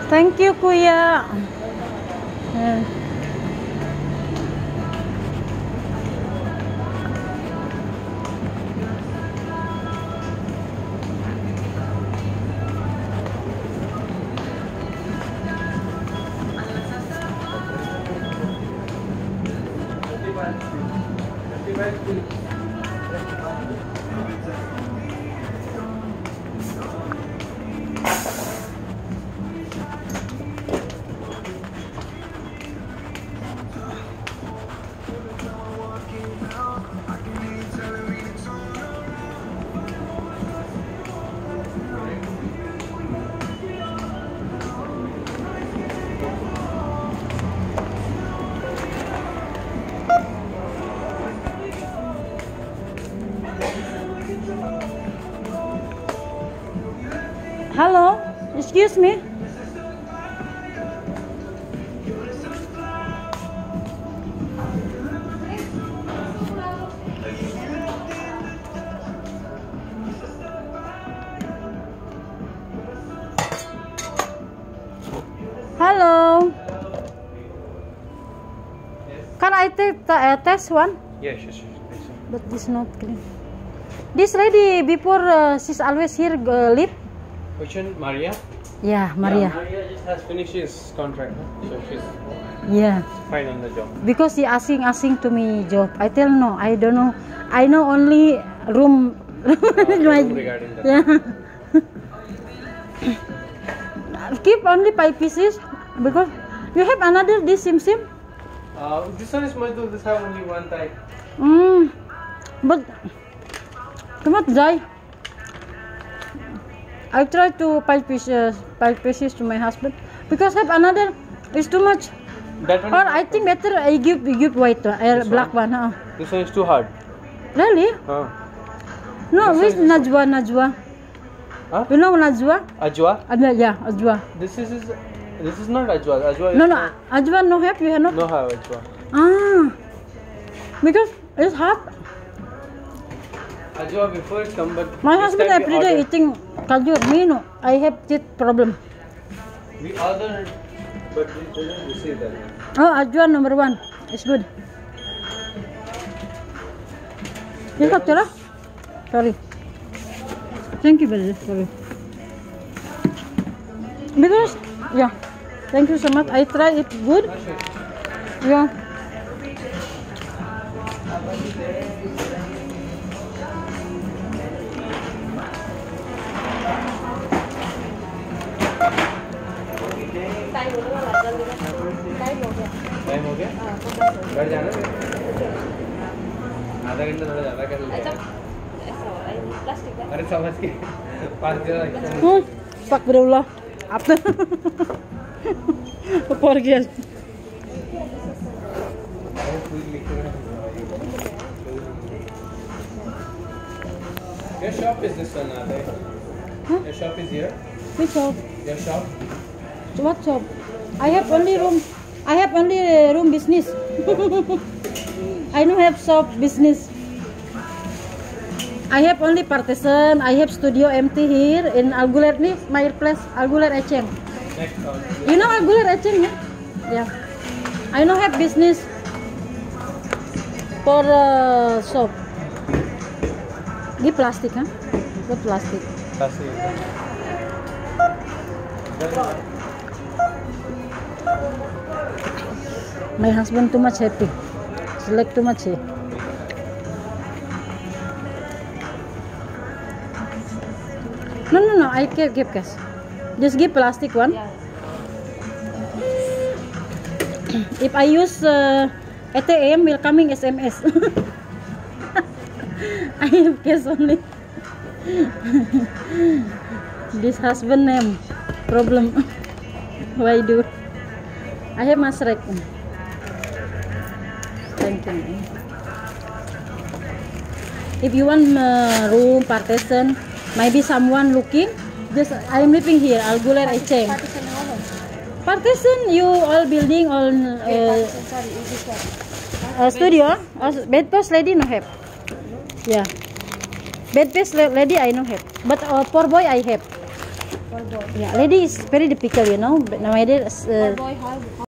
Thank you, Kuya. Hello, excuse me. Hello. Can I take the test one? Yes, yes, yes. But this not clean. This lady before she's always here live. Which one, Maria? Yeah, Maria. Yeah, Maria just has finished his contract, so she's Yeah. fine on the job. Because she asking to me job. I tell no, I don't know. I know only room. Room regarding that. Yeah. Keep only 5 pieces because you have another this sim. This one is Madhu. This have only one type. But come on, Jai. I try to 5 pieces to my husband because have another is too much. That one. Or I think better I give white black one. This one is too hard. Really? No, This with Najwa. Huh? You know Najwa? Ajwa. Yeah, Ajwa. This is not Ajwa. Ajwa. No, Ajwa no have you have not? No have Ajwa. Because it's hard. Ajwa before it come, but My this husband time we every day ordered. eating kajur. Me no, I have teeth problem. We ordered, but we didn't receive that. Oh, Ajwa number 1. It's good. You got it? Sorry. Thank you, brother. Sorry. Because, yeah. Thank you so much. I try it good. Yeah. Time हो गया? घर जाना है? आधा घंटा थोड़ा ज़्यादा कर लिया। अरे समझ के 5 दिन Astagfirullah. Apa? Pergi. Your shop is this one, Ade? Huh? Your shop is here? Which shop? Your shop? What shop? I have only room. I have only room business. I don't have shop business. I have only partition. I have studio empty here in Alguler. This my place, Alguler Echeng. Next one. You know Alguler Echeng, yeah? Yeah. I don't have business for shop. Give plastic, huh? What plastic? My husband too much happy. Select too much here. No. I can't give cash. Just give plastic one. Yeah. If I use ATM, will coming SMS. I have cash only. This husband name problem. Why do? I have masrek. Thank you. If you want room partition, maybe someone looking. Just I am living here. Alguler Echeng. Partition you all building on studio. Bed post lady no have. Yeah. Bed post lady I no have. But poor boy I have. Yeah, lady is very difficult, you know. But nowadays, boy, how